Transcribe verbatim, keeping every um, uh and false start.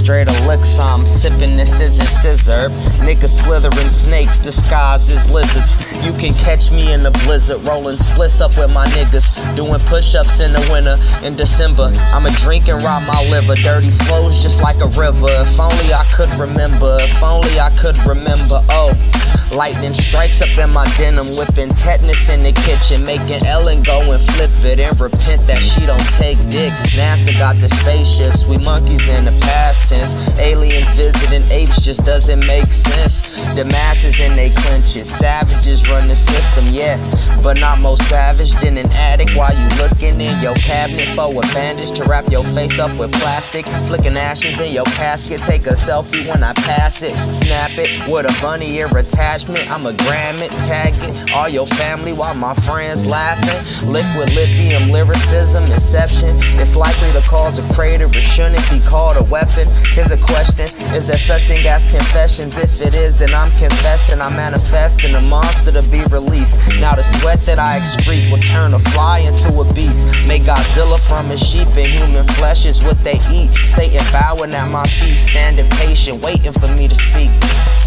straight elixir, I'm sipping, this isn't scissor. Niggas slithering snakes disguised as lizards. You can catch me in the blizzard, rolling splits up with my niggas, doing push-ups in the winter. In December, I'ma drink and rob my liver. Dirty flows just like a river. If only I could remember, if only I could remember. Oh, lightning strikes up in my denim, whipping tetanus in the kitchen, making Ellen go and flip it and repent that she don't take dick. NASA got the spaceships, we monkeys in the past tense. Aliens visiting apes just doesn't make sense. The masses in they clenches, savages run the system, yeah, but not more savage than an addict. While you looking in your cabinet for a bandage to wrap your face up with plastic, flicking ashes in your casket. Take a selfie when I pass it, snap it with a bunny ear attachment. I'ma gram it, tag it, all your family while my friends laughing. Liquid lithium lyricism, inception. It's likely to cause a crater, it shouldn't be called a weapon. Here's a question, is there such thing as confessions? If it is, then I'm confessing, I'm manifesting a monster to be released. Now the sweat that I excrete will turn a fly into a beast. Make Godzilla from a sheep, and human flesh is what they eat. Satan bowing at my feet, standing patient, waiting for me to speak.